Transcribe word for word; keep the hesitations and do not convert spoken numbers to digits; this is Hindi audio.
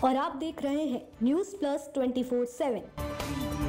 और आप देख रहे हैं News Plus twenty four seven.